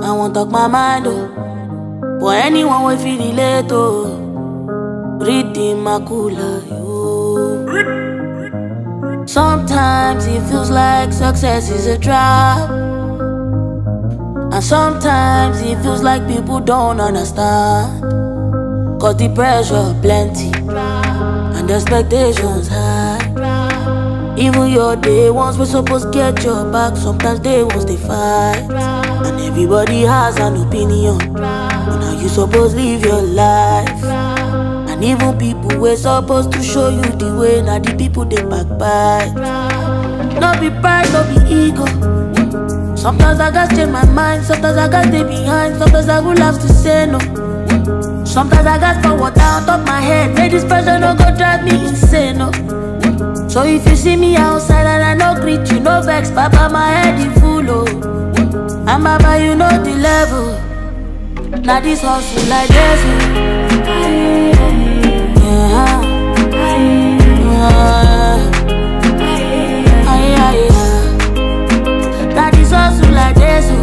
I won't talk my mind, oh. For anyone will feel relate, oh. Read the macula, yo. Sometimes it feels like success is a trap, and sometimes it feels like people don't understand. Cause the pressure plenty, and the expectations high. Even your day ones were supposed to get your back, sometimes they ones they fight. And everybody has an opinion on how you supposed to live your life. And even people were supposed to show you the way, now the people they backbite. No be pride, no be ego. Sometimes I gotta change my mind, sometimes I gotta stay behind, sometimes I would have to say no. Sometimes I got forward down top my head, make this pressure no go drive me insane, no. So if you see me outside and I no greet you, no vex, Papa, my head is full, oh. And Baba, you know the level. Now this hustle like this, oh. Yeah. Now this hustle like this, oh.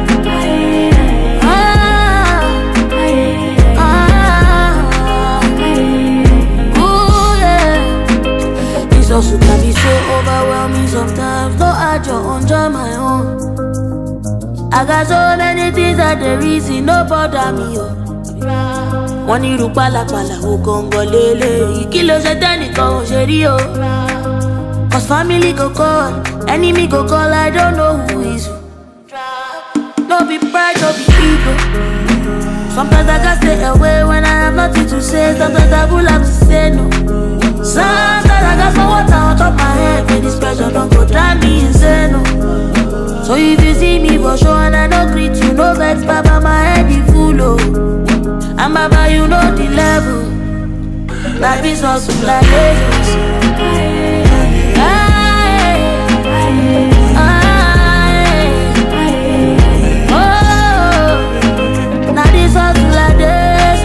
Also can be so overwhelming sometimes. No add your own, join my own. I got so many things that the reason no bother me, oh. One iru pala o Congolele, ikilo setani ko sheri, oh. Cause family go call, enemy go call, I don't know who is who. No be pride, no be ego. Sometimes I gotta stay away when I have nothing to say. Sometimes I will have to say no. Sometimes I got some water on top my head, when this pressure don't go drive me insane, no. So if you see me for sure and I don't greet you, no vex, Papa, my head is full, oh. And Baba, you know the level. Life is also like this. Now this also like this.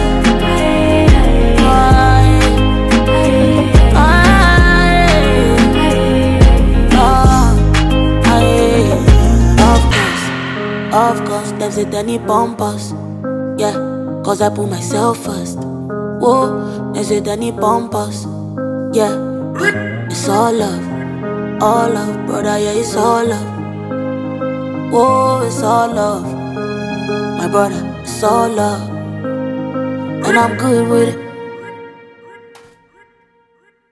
Of course, them say they bump us. Yeah, cause I put myself first. Whoa, they say they bump us. Yeah, it's all love, brother, yeah, it's all love. Whoa, it's all love, my brother, it's all love. And I'm good with it.